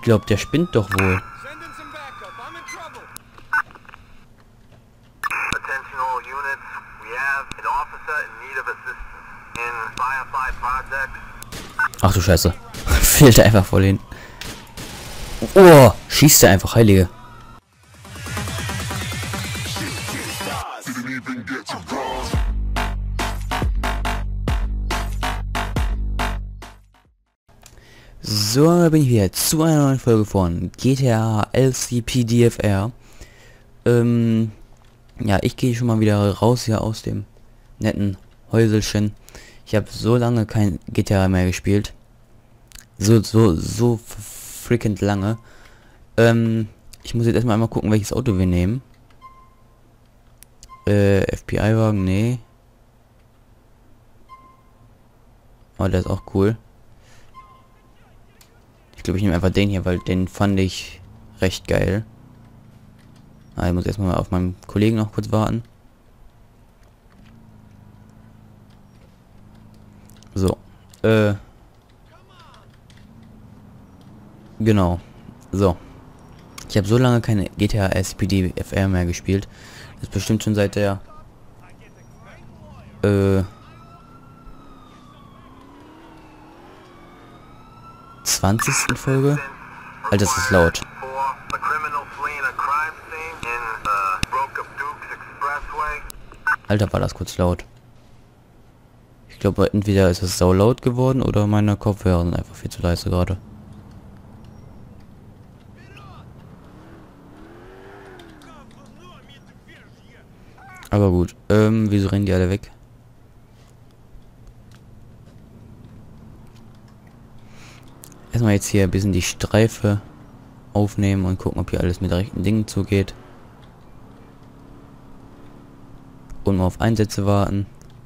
glaube, der spinnt doch wohl. Ach du Scheiße. Fehlt einfach voll hin. Oh, schießt er einfach, Heilige. So, da bin ich wieder zu einer neuen Folge von GTA LCPDFR. Ja, ich gehe schon mal wieder raus hier aus dem netten Häuselchen. Ich habe so lange kein GTA mehr gespielt. So freakend lange. Ich muss jetzt erstmal einmal gucken, welches Auto wir nehmen. FBI-Wagen, nee. Oh, der ist auch cool. Ich glaube, ich nehme einfach den hier, weil den fand ich recht geil. Ich muss erstmal auf meinen Kollegen noch kurz warten. So. Genau. So. Ich habe so lange keine GTA SPDFR mehr gespielt. Das ist bestimmt schon seit der 20. Folge. Alter, das ist laut. Alter, war das kurz laut. Ich glaube, entweder ist es sau laut geworden oder meine Kopfhörer sind einfach viel zu leise gerade. Aber gut, wieso rennen die alle weg? Erstmal jetzt hier ein bisschen die Streife aufnehmen und gucken, ob hier alles mit rechten Dingen zugeht. Und mal auf Einsätze warten.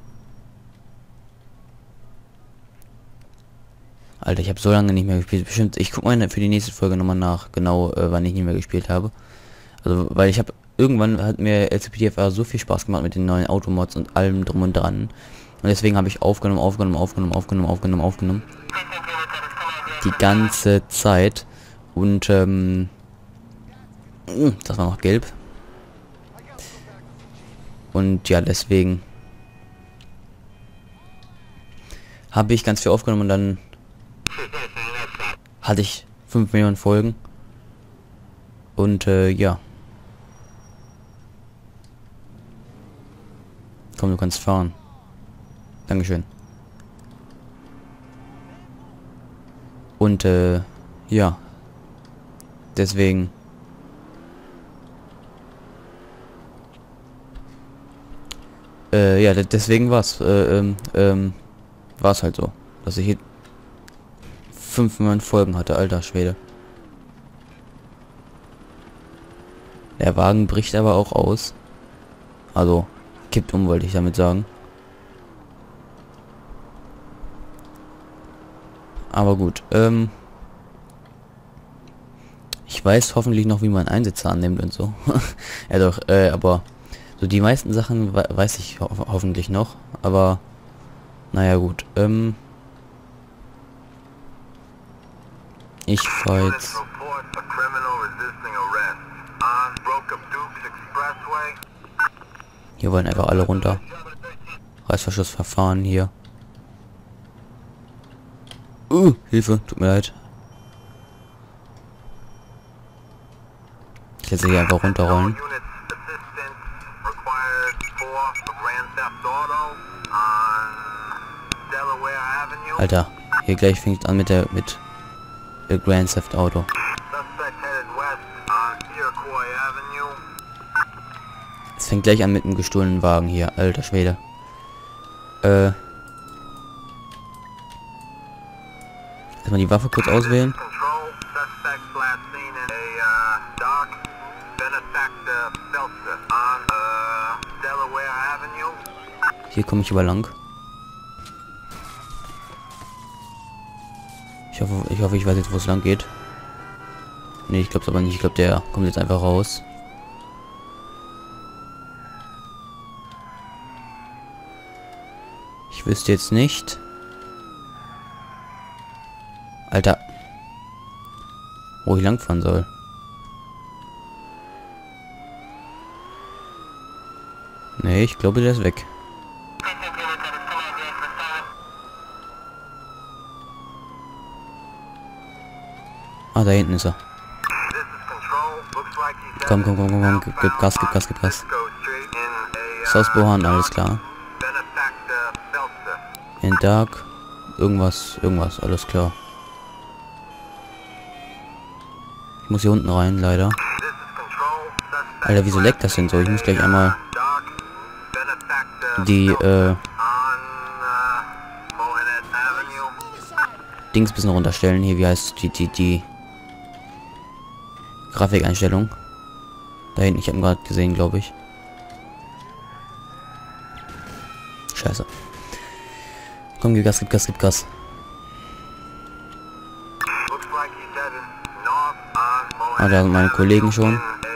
Alter, ich habe so lange nicht mehr gespielt. Bestimmt, ich gucke mal für die nächste Folge nochmal nach, genau wann ich nicht mehr gespielt habe. Also, weil ich habe irgendwann hat mir LCPDFR so viel Spaß gemacht mit den neuen Automods und allem drum und dran. Und deswegen habe ich aufgenommen. Die ganze Zeit. Und das war noch gelb. Und ja, deswegen habe ich ganz viel aufgenommen und dann hatte ich 5 Millionen Folgen. Und ja. Komm, du kannst fahren. Dankeschön. Und ja. Deswegen. Ja, deswegen war's halt so, dass ich hier 5 Millionen Folgen hatte, alter Schwede. Der Wagen bricht aber auch aus. Also, kippt um, wollte ich damit sagen. Aber gut, ich weiß hoffentlich noch, wie man Einsätze annimmt und so. Ja doch, aber so die meisten Sachen weiß ich hoffentlich noch, aber naja gut, ich fahr jetzt. Hier wollen einfach alle runter. Reißverschlussverfahren hier. Hilfe, tut mir leid. Ich lässt hier einfach runterrollen. Alter, hier gleich fängt an mit der Grand Theft Auto. Es fängt gleich an mit einem gestohlenen Wagen hier, alter Schwede. Erstmal die Waffe kurz auswählen. Hier komme ich über lang. Ich hoffe, ich weiß jetzt, wo es lang geht. Ne, ich glaube es aber nicht. Ich glaube, der kommt jetzt einfach raus. Ich wüsste jetzt nicht. Alter. Wo ich langfahren soll. Nee, ich glaube, der ist weg. Ah, da hinten ist er. Komm, komm, komm, komm, komm. Gib Gas, gib Gas, gib Gas. South Bohan, alles klar. In Dark. Irgendwas, alles klar. Ich muss hier unten rein, leider. Alter, wieso leckt das denn so? Ich muss gleich einmal die, Dings bisschen runterstellen. Hier, wie heißt die Grafikeinstellung. Da hinten, ich habe ihn gerade gesehen, glaube ich. Scheiße. Komm, gib Gas, gib Gas, gib Gas. Ah, da sind meine Kollegen schon.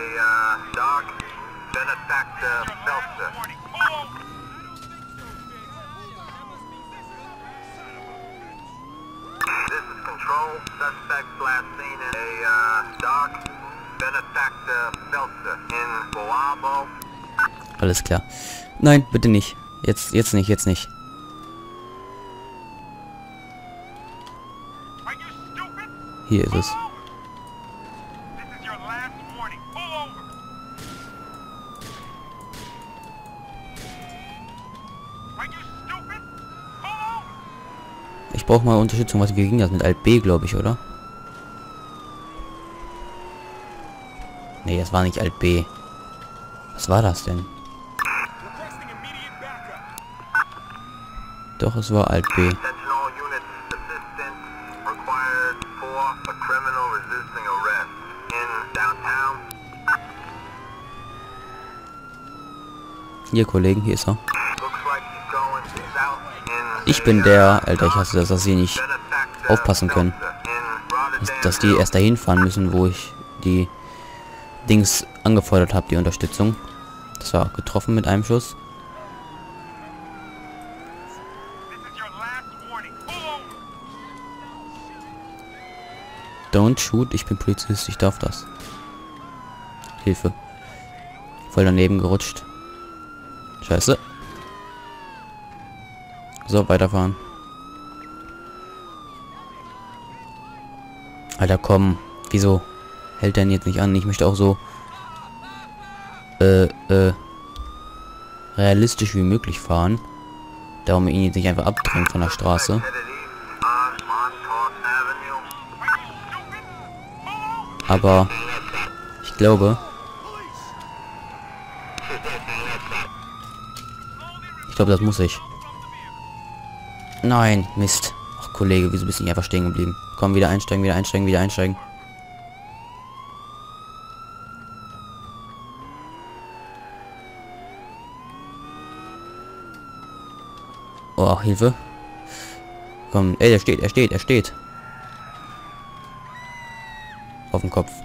Alles klar. Nein, bitte nicht. Jetzt nicht, jetzt nicht. Hier ist es. Ich brauche mal Unterstützung. Was, wie ging das mit Alt B, glaube ich, oder? Nee, das war nicht Alt B. Was war das denn? Doch, es war Alt B. Hier, Kollegen, hier ist er. Ich bin der... Alter, ich hasse das, dass sie nicht aufpassen können. Dass die erst dahin fahren müssen, wo ich die Dings angefordert habe, die Unterstützung. Das war getroffen mit einem Schuss. Don't shoot, ich bin Polizist, ich darf das. Hilfe. Voll daneben gerutscht. Scheiße. So, weiterfahren. Alter, komm. Wieso hält der denn jetzt nicht an? Ich möchte auch so realistisch wie möglich fahren. Darum ihn jetzt nicht einfach abdrängt von der Straße. Aber ich glaube, das muss ich. Nein, Mist. Ach, Kollege, wieso bist du nicht einfach stehen geblieben? Komm, wieder einsteigen, wieder einsteigen, wieder einsteigen. Oh, Hilfe. Komm, ey, er steht. Auf dem Kopf.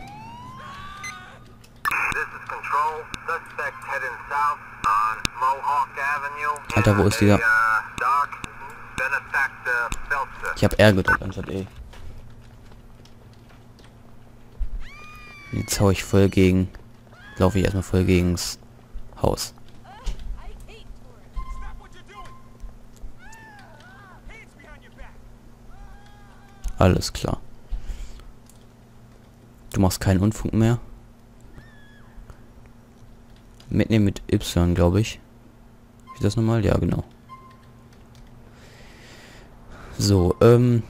Alter, wo ist dieser? Ich hab R gedrückt anstatt E. Jetzt hau ich voll gegen. Laufe ich erstmal voll gegens Haus. Alles klar. Du machst keinen Unfug mehr. Mitnehmen mit Y, glaube ich. Ist das nochmal? Ja, genau. So, dann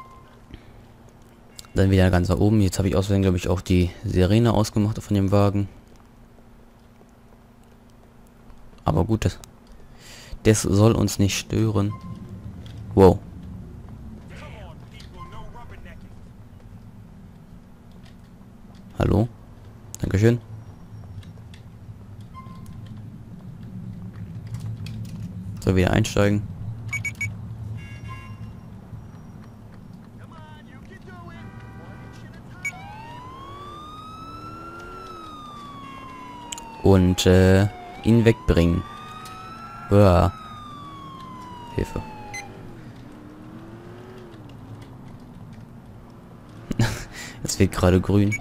wieder ganz nach oben. Jetzt habe ich außerdem, glaube ich, auch die Sirene ausgemacht von dem Wagen. Aber gut, das soll uns nicht stören. Wow. Hallo? Dankeschön. So, wieder einsteigen. Und ihn wegbringen. Uah. Hilfe. wird gerade grün.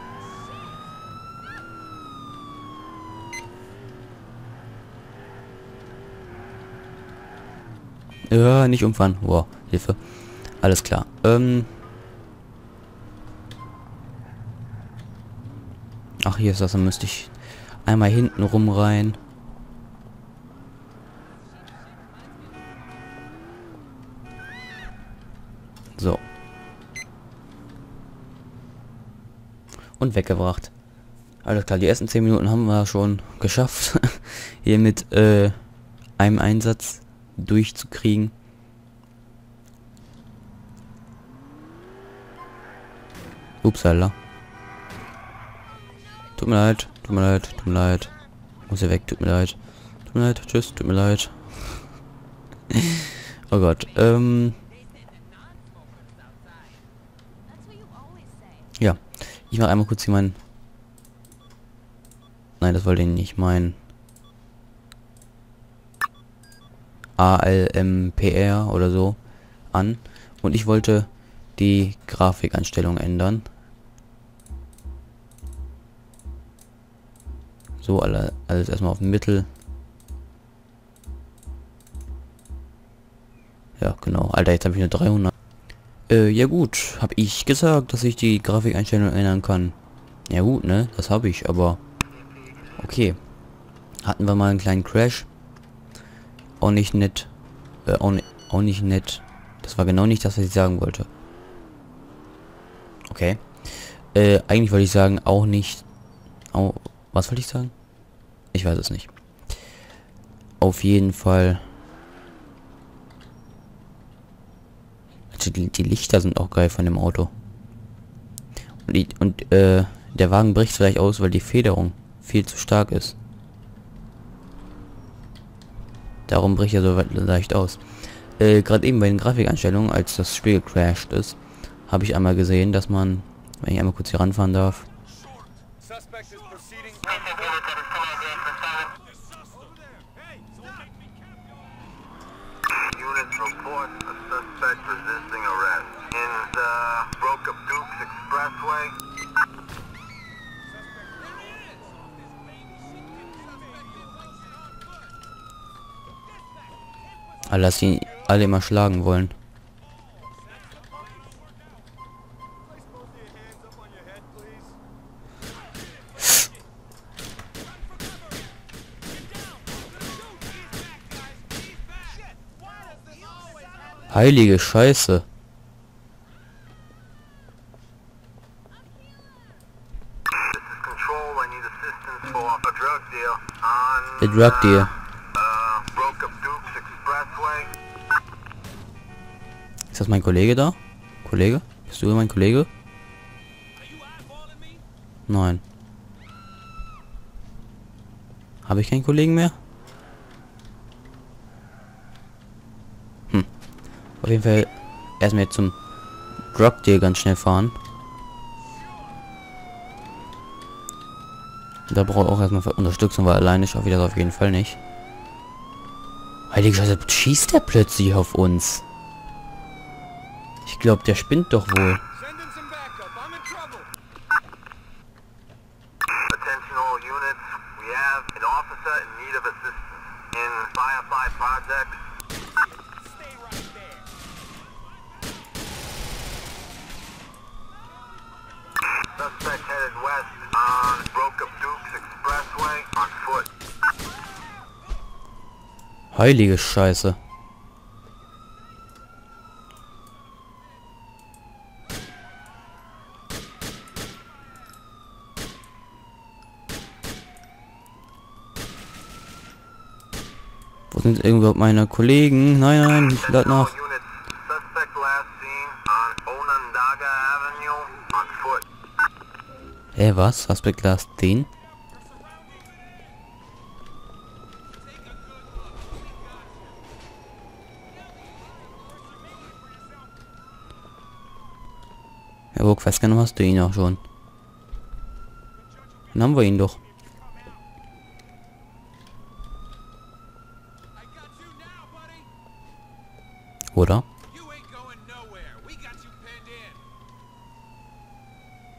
Ja, nicht umfahren. Wow, Hilfe. Alles klar. Ach, hier ist das, dann müsste ich einmal hinten rum rein. So. Und weggebracht. Alles klar, die ersten 10 Minuten haben wir schon geschafft. Hier mit einem Einsatz durchzukriegen. Upsala. Tut mir leid, tut mir leid, tut mir leid. Muss hier weg, tut mir leid. Tut mir leid, tschüss, tut mir leid. Oh Gott, ja. Ich mache einmal kurz hier meinen... Nein, das wollte ich nicht meinen. ALMPR oder so an. Und ich wollte die Grafikeinstellung ändern. So, alles erstmal auf Mittel. Ja, genau. Alter, jetzt habe ich nur 300. Ja gut, habe ich gesagt, dass ich die Grafikeinstellung ändern kann. Ja gut, ne? Das habe ich, aber... Okay. Hatten wir mal einen kleinen Crash. Auch nicht nett. Auch nicht nett. Das war genau nicht das, was ich sagen wollte. Okay. Eigentlich wollte ich sagen, auch nicht... was wollte ich sagen? Ich weiß es nicht. Auf jeden Fall... Die Lichter sind auch geil von dem Auto. Und der Wagen bricht vielleicht aus, weil die Federung viel zu stark ist. Darum bricht er so leicht aus. Gerade eben bei den Grafikeinstellungen, als das Spiel gecrashed ist, habe ich einmal gesehen, dass man, wenn ich einmal kurz hier ranfahren darf, dass sie alle immer schlagen wollen. Heilige Scheiße. Der Drug Deal. Ist das mein Kollege da? Kollege? Bist du mein Kollege? Nein. Habe ich keinen Kollegen mehr? Auf jeden Fall erstmal jetzt zum Drug Deal ganz schnell fahren. Da braucht auch erstmal Unterstützung, weil alleine schaffe ich das auf jeden Fall nicht. Heilige Scheiße, schießt der plötzlich auf uns? Ich glaube, der spinnt doch wohl. Suspect headed west on Broke Up Dukes Expressway on foot. Heilige Scheiße. Wo sind irgendwo meine Kollegen? Nein, nein, ich lade nach. Was? Suspect last seen? Ja, wo festgenommen hast du ihn auch schon. Dann haben wir ihn doch. Oder?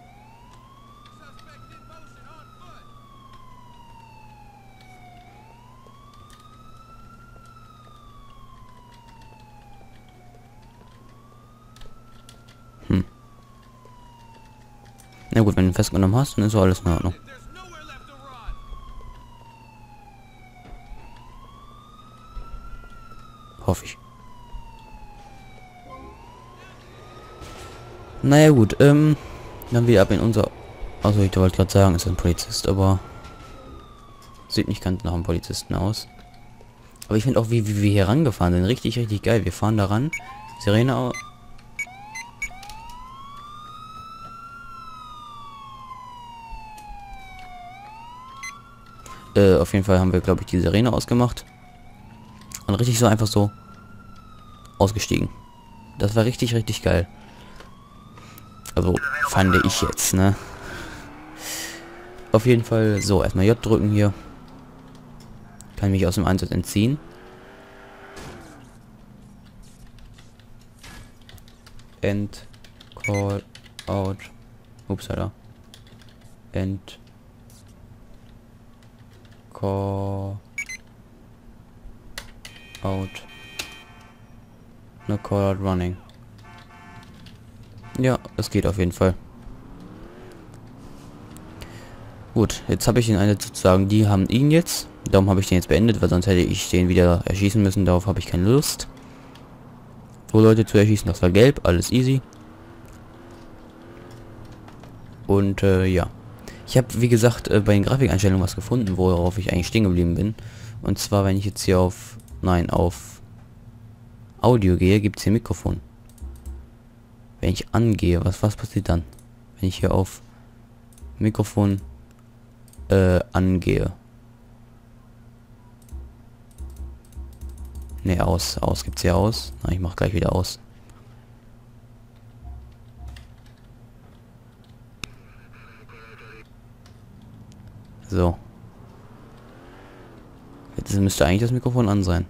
Na gut, wenn du ihn festgenommen hast, dann ist so alles in Ordnung. Hoffe ich. Naja gut, dann wieder ab in unser... Also ich wollte gerade sagen, ist ein Polizist, aber... Sieht nicht ganz nach einem Polizisten aus. Aber ich finde auch, wie wir hier rangefahren sind, richtig, richtig geil. Wir fahren da ran. Sirene aus. Auf jeden Fall haben wir, glaube ich, die Sirene ausgemacht. Und richtig so einfach so ausgestiegen. Das war richtig, richtig geil. Also, fand ich jetzt, ne? Auf jeden Fall, so, erstmal J drücken hier. Kann mich aus dem Einsatz entziehen. End, Call, Out. Ups, Alter. End, Call, Out. No Call Out Running. Ja, es geht auf jeden Fall. Gut, jetzt habe ich den Einsatz sozusagen, die haben ihn jetzt. Darum habe ich den jetzt beendet, weil sonst hätte ich den wieder erschießen müssen. Darauf habe ich keine Lust. So Leute zu erschießen, das war gelb, alles easy. Und ja. Ich habe, wie gesagt, bei den Grafikeinstellungen was gefunden, worauf ich eigentlich stehen geblieben bin. Und zwar, wenn ich jetzt hier auf Audio gehe, gibt es hier Mikrofon. Wenn ich angehe, was passiert dann? Wenn ich hier auf Mikrofon angehe. Ne, aus gibt's hier aus. Na, ich mach gleich wieder aus. So. Jetzt müsste eigentlich das Mikrofon an sein.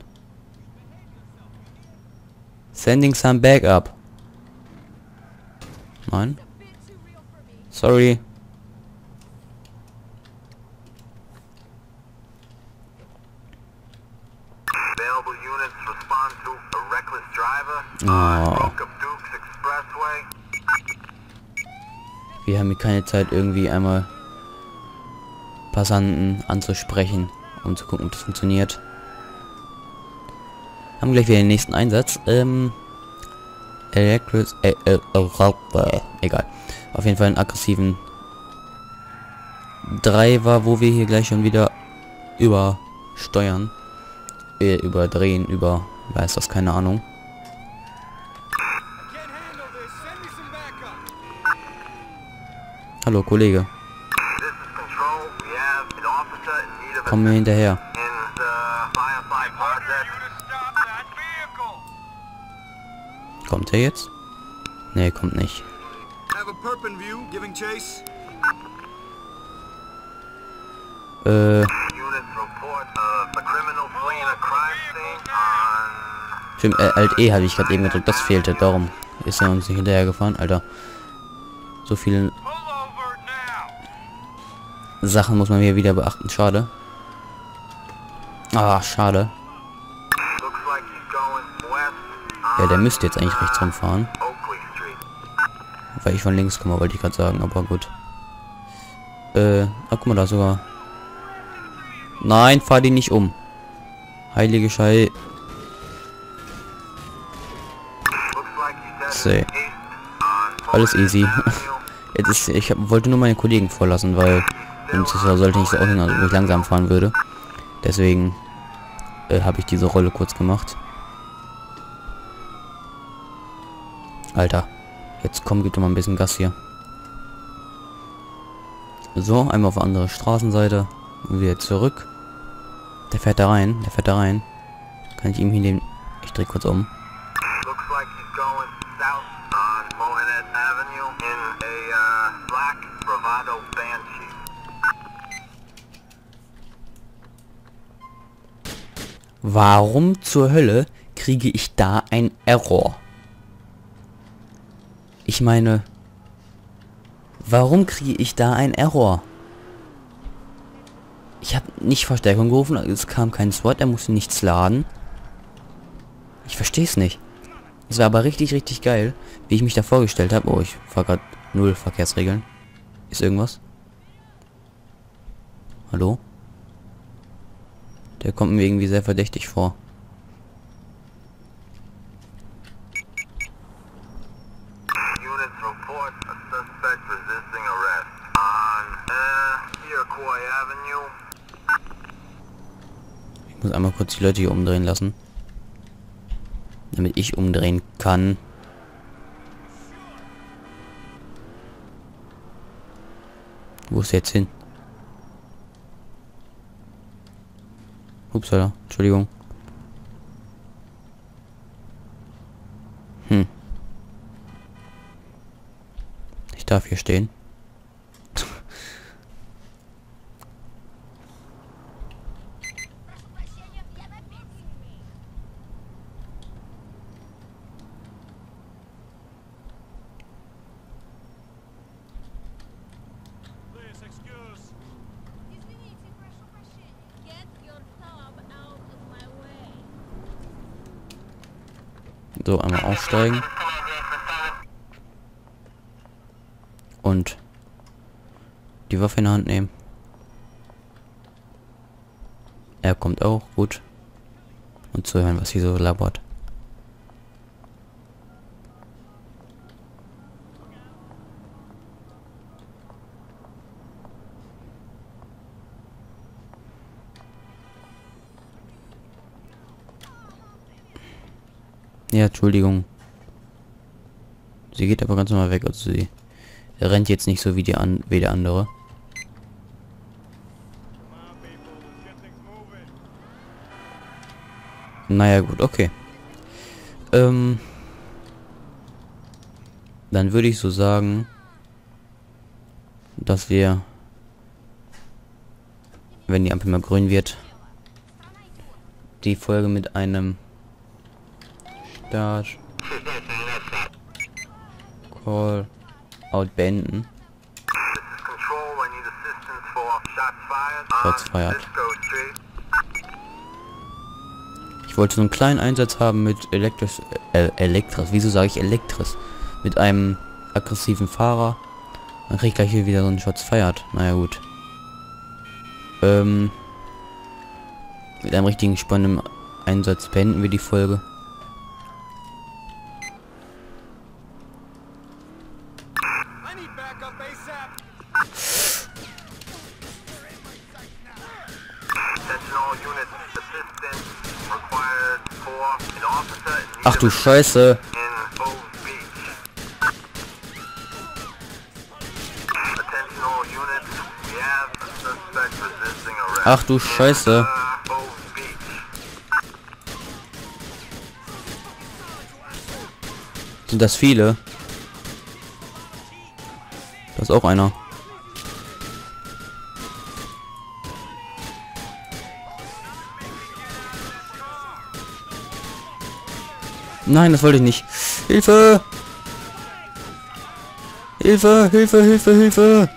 Sending some backup. Nein. Sorry. Available units respond to a reckless driver Oh. on Broke Up Dukes Expressway. Wir haben hier keine Zeit, irgendwie einmal Passanten anzusprechen, um zu gucken, ob das funktioniert. Haben gleich wieder den nächsten Einsatz. Egal. Auf jeden Fall einen aggressiven Driver, wo wir hier gleich schon wieder übersteuern. Überdrehen, weiß das, keine Ahnung. Hallo, Kollege. This is Control. We have an officer in need of Komm mir hinterher. in the Firefly Project. Kommt er jetzt? Nee, kommt nicht. Have a perp in view, giving chase. Units report of a criminal fleeing a crime scene on... Stimmt, Alt E hatte ich gerade eben gedrückt, das fehlte, darum ist er uns nicht hinterher gefahren, Alter. So viele Sachen muss man hier wieder beachten, schade. Ah, schade. Looks like he's going west Ja, der müsste jetzt eigentlich rechts rumfahren. Oakley Street. Weil ich von links komme, wollte ich gerade sagen, aber gut. Guck mal da sogar. Nein, fahr die nicht um. Heilige Schei. Looks like he's See. headed east on Alles easy. Avenue. Jetzt ist, wollte nur meine Kollegen vorlassen, weil und das sollte nicht so aussehen, als ob ich langsam fahren würde. Deswegen habe ich diese Rolle kurz gemacht. Alter, jetzt komm, gib doch mal ein bisschen Gas hier. So, einmal auf die andere Straßenseite und wieder zurück. Der fährt da rein, Kann ich ihm hier den... Ich dreh kurz um. Looks like he's going south on Mohanet Avenue in a black Bravado Banshee. Warum zur Hölle kriege ich da ein Error? Ich meine, warum kriege ich da ein Error? Ich habe nicht Verstärkung gerufen, es kam kein SWAT, er musste nichts laden. Ich verstehe es nicht. Es war aber richtig, richtig geil, wie ich mich da vorgestellt habe. Oh, ich fahre gerade 0 Verkehrsregeln. Ist irgendwas? Hallo? Der kommt mir irgendwie sehr verdächtig vor. Units report a suspect resisting arrest on Iroquois Avenue. Ich muss einmal kurz die Leute hier umdrehen lassen. Damit ich umdrehen kann. Wo ist der jetzt hin? Upsala, Entschuldigung. Ich darf hier stehen. So, einmal aussteigen. Und die Waffe in der Hand nehmen. Er kommt auch, gut. Und zu hören, was sie so labert. Ja, Entschuldigung. Sie geht aber ganz normal weg, also sie rennt jetzt nicht so wie der andere. Naja, gut, okay. Dann würde ich so sagen, dass wir, wenn die Ampel mal grün wird, die Folge mit einem Start Call Out beenden. Shots fired. Ich wollte so einen kleinen Einsatz haben mit Elektris. Wieso sage ich Elektris? Mit einem aggressiven Fahrer. Dann krieg ich gleich hier wieder so einen Shots fired. Naja, gut. Mit einem richtigen spannenden Einsatz beenden wir die Folge. Ach du Scheiße. Ach du Scheiße. Sind das viele? Da ist auch einer. Nein, das wollte ich nicht. Hilfe! Hilfe, Hilfe, Hilfe, Hilfe!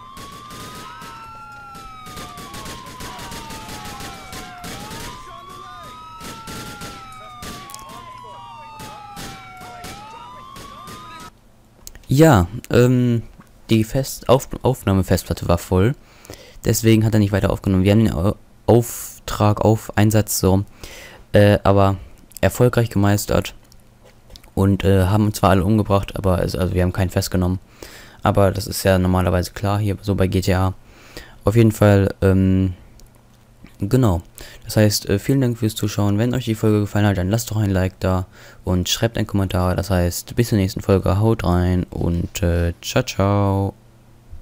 Ja, die Aufnahmefestplatte war voll. Deswegen hat er nicht weiter aufgenommen. Wir haben den Auftrag auf Einsatz so, aber erfolgreich gemeistert und haben zwar alle umgebracht, aber also wir haben keinen festgenommen. Aber das ist ja normalerweise klar hier so bei GTA. Auf jeden Fall, genau. Das heißt, vielen Dank fürs Zuschauen. Wenn euch die Folge gefallen hat, dann lasst doch ein Like da und schreibt einen Kommentar. Das heißt, bis zur nächsten Folge. Haut rein und ciao, ciao.